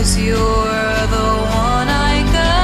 you're the one I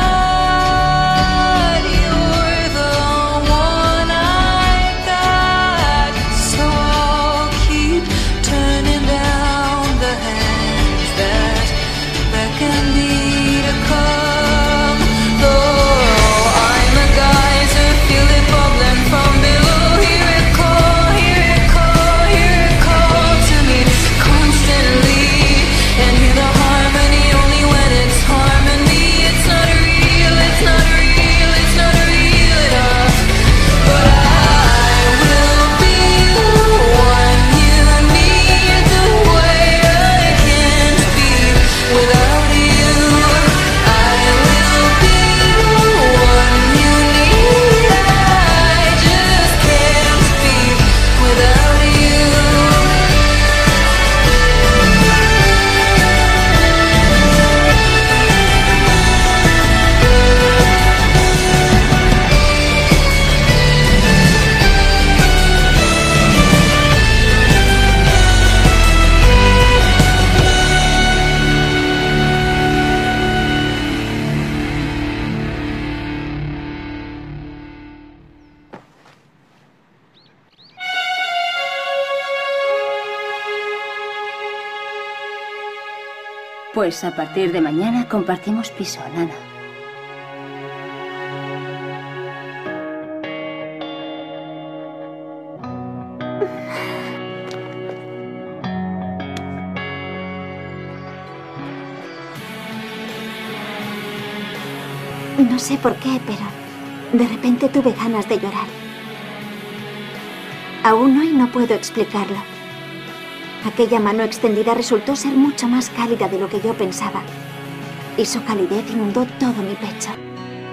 got. You're the one I got. So I'll keep turning down the hands that beckon me to come. Though I'm a geyser, feel it bubbling from below. Hear it call, hear it call, hear it call to me constantly. And hear the harmony only when it's harmony. It's not real, it's not real, it's not real enough. But I will be the one you need, the way I can't be without you. I will be the one you need. I just can't be without you. Pues a partir de mañana compartimos piso, Nana. No sé por qué, pero de repente tuve ganas de llorar. Aún hoy no puedo explicarlo. Aquella mano extendida resultó ser mucho más cálida de lo que yo pensaba, y su calidez inundó todo mi pecho.